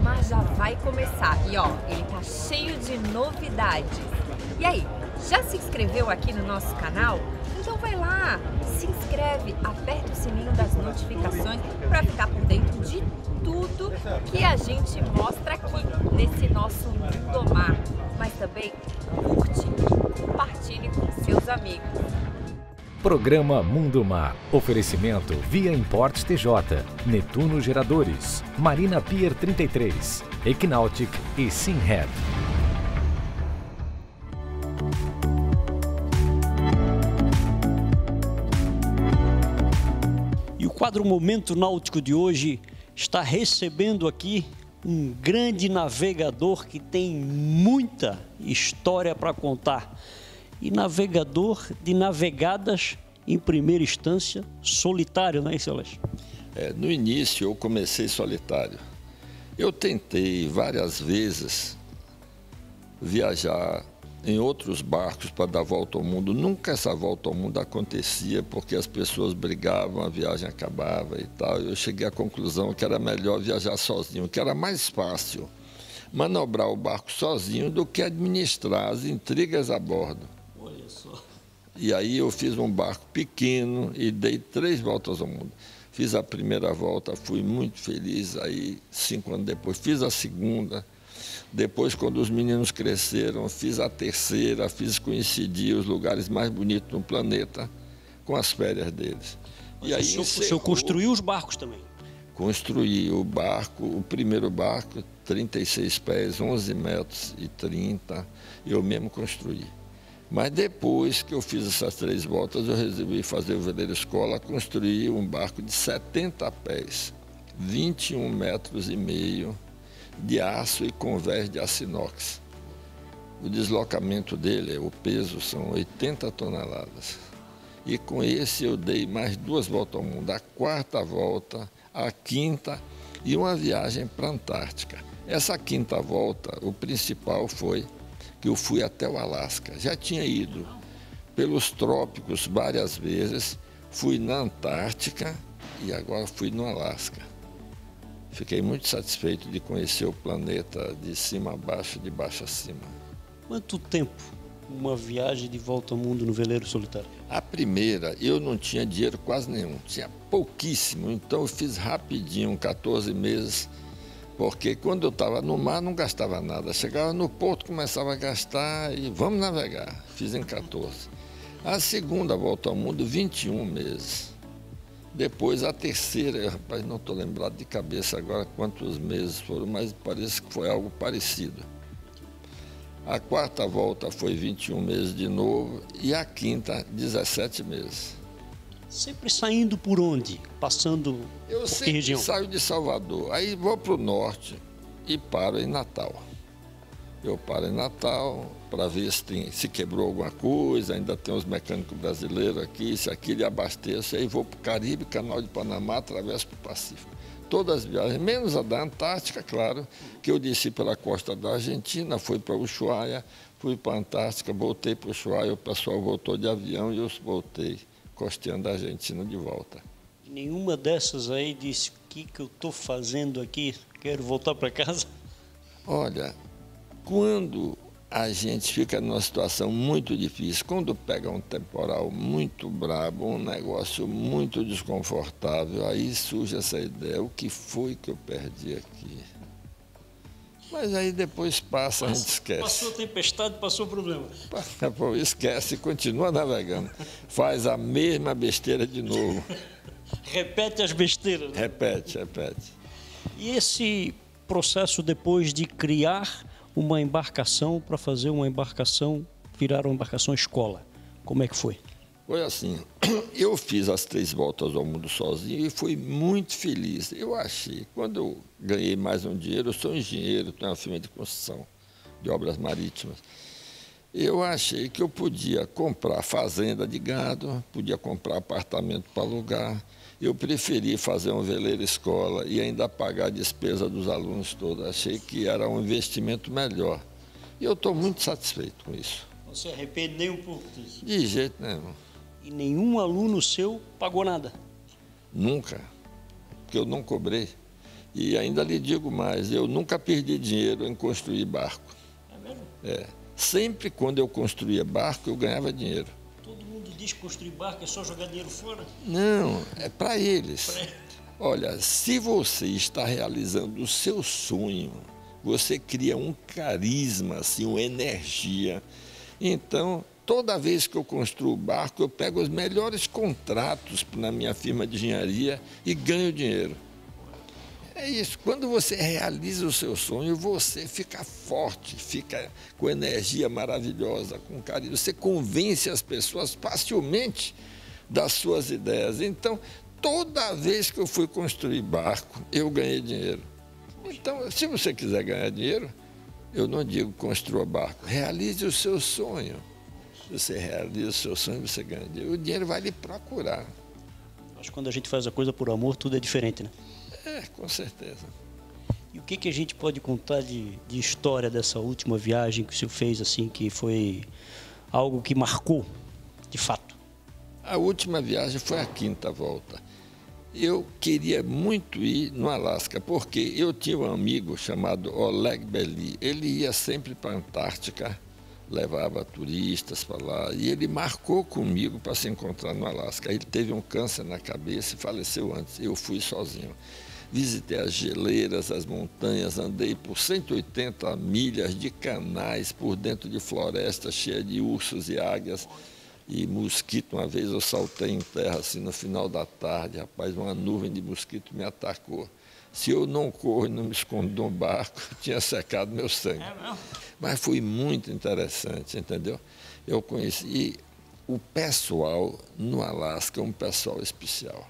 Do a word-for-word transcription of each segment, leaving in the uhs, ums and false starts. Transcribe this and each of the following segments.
Mar já vai começar e ó, ele tá cheio de novidades. E aí, já se inscreveu aqui no nosso canal? Então vai lá, se inscreve, aperta o sininho das notificações para ficar por dentro de tudo que a gente mostra aqui nesse nosso Mundo Mar. Mas também curte e compartilhe com seus amigos. Programa Mundo Mar. Oferecimento Via Importes T J, Netuno Geradores, Marina Pier trinta e três, Equinautic e Simhead. E o quadro Momento Náutico de hoje está recebendo aqui um grande navegador que tem muita história para contar. E navegador de navegadas, em primeira instância, solitário, não é isso, Alex? É, no início eu comecei solitário. Eu tentei várias vezes viajar em outros barcos para dar volta ao mundo. Nunca essa volta ao mundo acontecia porque as pessoas brigavam, a viagem acabava e tal. Eu cheguei à conclusão que era melhor viajar sozinho, que era mais fácil manobrar o barco sozinho do que administrar as intrigas a bordo. Olha só. E aí eu fiz um barco pequeno e dei três voltas ao mundo. Fiz a primeira volta, fui muito feliz, aí cinco anos depois fiz a segunda. Depois, quando os meninos cresceram, fiz a terceira, fiz coincidir os lugares mais bonitos do planeta com as férias deles. Mas e aí o senhor, encerrou, o senhor construiu os barcos também? Construí o barco, o primeiro barco, trinta e seis pés, onze metros e trinta, eu mesmo construí. Mas depois que eu fiz essas três voltas, eu resolvi fazer o veleiro escola, construir um barco de setenta pés, vinte e um metros e meio de aço e convés de aço inox. O deslocamento dele, o peso, são oitenta toneladas. E com esse eu dei mais duas voltas ao mundo, a quarta volta, a quinta e uma viagem para a Antártica. Essa quinta volta, o principal foi que eu fui até o Alasca. Já tinha ido pelos trópicos várias vezes, fui na Antártica e agora fui no Alasca. Fiquei muito satisfeito de conhecer o planeta de cima a baixo, de baixo a cima. Quanto tempo uma viagem de volta ao mundo no veleiro solitário? A primeira, eu não tinha dinheiro quase nenhum, tinha pouquíssimo, então eu fiz rapidinho, quatorze meses, porque quando eu estava no mar não gastava nada. Chegava no porto, começava a gastar e vamos navegar. Fiz em quatorze. A segunda volta ao mundo, vinte e um meses. Depois a terceira, rapaz, não estou lembrado de cabeça agora quantos meses foram, mas parece que foi algo parecido. A quarta volta foi vinte e um meses de novo e a quinta, dezessete meses. Sempre saindo por onde? Passando Eu por que sempre região? saio de Salvador, aí vou para o norte e paro em Natal. Eu paro em Natal para ver se, tem, se quebrou alguma coisa, ainda tem os mecânicos brasileiros aqui, se aquilo abasteço, aí vou para o Caribe, Canal de Panamá, atravesso para o Pacífico. Todas as viagens, menos a da Antártica, claro, que eu desci pela costa da Argentina, fui para Ushuaia, fui para a Antártica, voltei para Ushuaia, o pessoal voltou de avião e eu voltei costeando a Argentina de volta. E nenhuma dessas aí disse, o que, que eu estou fazendo aqui? Quero voltar para casa? Olha, quando a gente fica numa situação muito difícil, quando pega um temporal muito brabo, um negócio muito desconfortável, aí surge essa ideia, o que foi que eu perdi aqui? Mas aí depois passa, a gente esquece. Passou a tempestade, passou o problema. Pô, esquece e continua navegando. Faz a mesma besteira de novo. Repete as besteiras, né? Repete, repete. E esse processo depois de criar uma embarcação para fazer uma embarcação, virar uma embarcação escola, como é que foi? Foi assim, eu fiz as três voltas ao mundo sozinho e fui muito feliz. Eu achei, quando eu ganhei mais um dinheiro, eu sou engenheiro, tenho uma firma de construção de obras marítimas, eu achei que eu podia comprar fazenda de gado, podia comprar apartamento para alugar. Eu preferi fazer um veleiro escola e ainda pagar a despesa dos alunos todos. Achei que era um investimento melhor. E eu estou muito satisfeito com isso. Não se arrepende nem um pouco disso? De jeito nenhum. E nenhum aluno seu pagou nada? Nunca. Porque eu não cobrei. E ainda lhe digo mais, eu nunca perdi dinheiro em construir barco. É mesmo? É. Sempre quando eu construía barco, eu ganhava dinheiro. Todo mundo diz que construir barco é só jogar dinheiro fora? Não, é para eles. Olha, se você está realizando o seu sonho, você cria um carisma, assim, uma energia. Então, toda vez que eu construo barco, eu pego os melhores contratos na minha firma de engenharia e ganho dinheiro. É isso, quando você realiza o seu sonho, você fica forte, fica com energia maravilhosa, com carinho. Você convence as pessoas facilmente das suas ideias. Então, toda vez que eu fui construir barco, eu ganhei dinheiro. Então, se você quiser ganhar dinheiro, eu não digo construa barco, realize o seu sonho. Se você realiza o seu sonho, você ganha dinheiro. O dinheiro vai lhe procurar. Acho que quando a gente faz a coisa por amor, tudo é diferente, né? É, com certeza. E o que, que a gente pode contar de, de história dessa última viagem que o senhor fez, assim, que foi algo que marcou, de fato? A última viagem foi a quinta volta. Eu queria muito ir no Alasca, porque eu tinha um amigo chamado Oleg Belly. Ele ia sempre para a Antártica, levava turistas para lá, e ele marcou comigo para se encontrar no Alasca. Ele teve um câncer na cabeça e faleceu antes. Eu fui sozinho. Visitei as geleiras, as montanhas, andei por cento e oitenta milhas de canais por dentro de florestas cheias de ursos e águias e mosquito. Uma vez eu saltei em terra assim no final da tarde, rapaz, uma nuvem de mosquito me atacou. Se eu não corro e não me escondo no barco, tinha secado meu sangue. É mesmo? Mas foi muito interessante, entendeu? Eu conheci o pessoal no Alasca, um pessoal especial.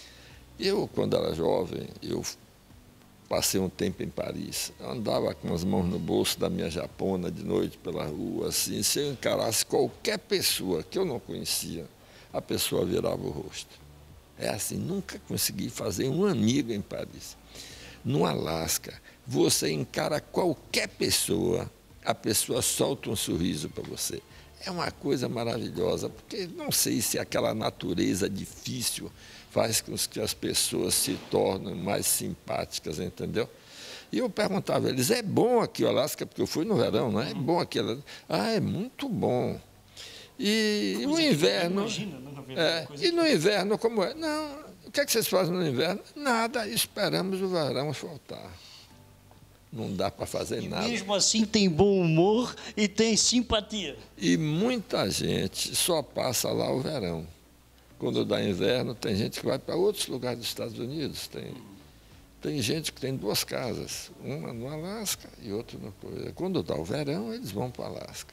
Eu, quando era jovem, eu passei um tempo em Paris. Eu andava com as mãos no bolso da minha japona de noite pela rua, assim, se eu encarasse qualquer pessoa que eu não conhecia, a pessoa virava o rosto. É assim, nunca consegui fazer um amigo em Paris. No Alasca, você encara qualquer pessoa, a pessoa solta um sorriso para você. É uma coisa maravilhosa, porque não sei se aquela natureza difícil faz com que as pessoas se tornem mais simpáticas, entendeu? E eu perguntava a eles, é bom aqui o Alasca? Porque eu fui no verão, não é? É bom aqui? Ah, é muito bom. E o inverno... Imagina, né, na verdade, é, e no inverno, como é? Não, o que é que vocês fazem no inverno? Nada, esperamos o verão voltar. Não dá para fazer e nada. Mesmo assim tem bom humor e tem simpatia. E muita gente só passa lá o verão. Quando dá inverno, tem gente que vai para outros lugares dos Estados Unidos. Tem, tem gente que tem duas casas, uma no Alasca e outra no Coisa. Quando dá o verão, eles vão para o Alasca.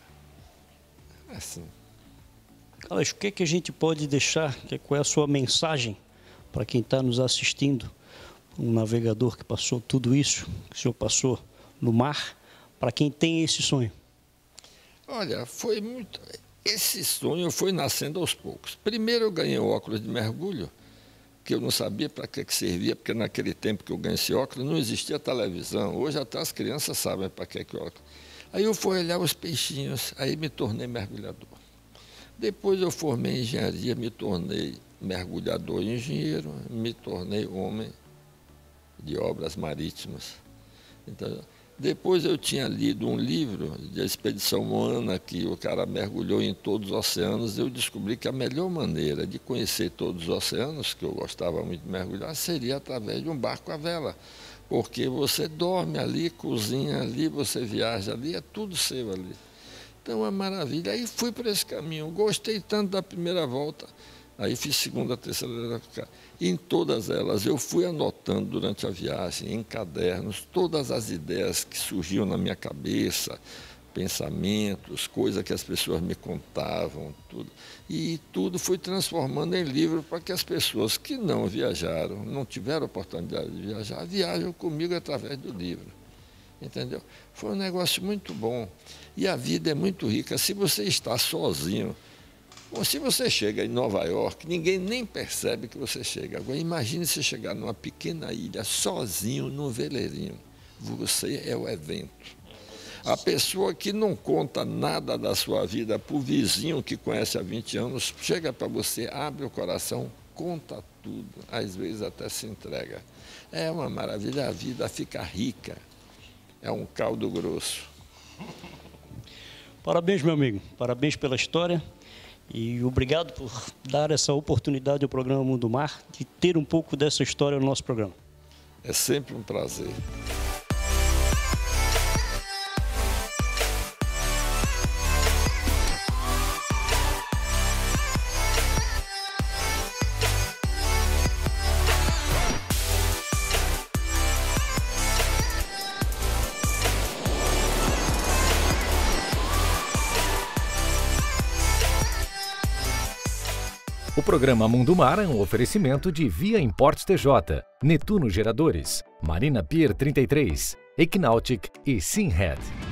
É assim. Carlos, o que, é que a gente pode deixar, qual é a sua mensagem para quem está nos assistindo? Um navegador que passou tudo isso, que o senhor passou no mar, para quem tem esse sonho? Olha, foi muito... Esse sonho foi nascendo aos poucos. Primeiro eu ganhei um óculos de mergulho, que eu não sabia para que, que servia, porque naquele tempo que eu ganhei esse óculos não existia televisão. Hoje até as crianças sabem para que que é óculos. Aí eu fui olhar os peixinhos, aí me tornei mergulhador. Depois eu formei em engenharia, me tornei mergulhador e engenheiro, me tornei homem de obras marítimas. Então, depois eu tinha lido um livro de expedição Moana, que o cara mergulhou em todos os oceanos. Eu descobri que a melhor maneira de conhecer todos os oceanos, que eu gostava muito de mergulhar, seria através de um barco à vela. Porque você dorme ali, cozinha ali, você viaja ali, é tudo seu ali. Então é maravilha. Aí fui por esse caminho. Gostei tanto da primeira volta. Aí fiz segunda, terceira, em todas elas eu fui anotando durante a viagem, em cadernos, todas as ideias que surgiam na minha cabeça, pensamentos, coisas que as pessoas me contavam, tudo. E tudo fui transformando em livro para que as pessoas que não viajaram, não tiveram oportunidade de viajar, viajam comigo através do livro. Entendeu? Foi um negócio muito bom. E a vida é muito rica. Se você está sozinho, bom, se você chega em Nova York, ninguém nem percebe que você chega. Agora, imagine se chegar numa pequena ilha, sozinho, num veleirinho. Você é o evento. A pessoa que não conta nada da sua vida para o vizinho que conhece há vinte anos, chega para você, abre o coração, conta tudo, às vezes até se entrega. É uma maravilha, a vida fica rica, é um caldo grosso. Parabéns, meu amigo, parabéns pela história e obrigado por dar essa oportunidade ao programa Mundo Mar de ter um pouco dessa história no nosso programa. É sempre um prazer. O programa Mundo Mar é um oferecimento de Via Importes T J, Netuno Geradores, Marina Pier trinta e três, Equinautic e Simhead.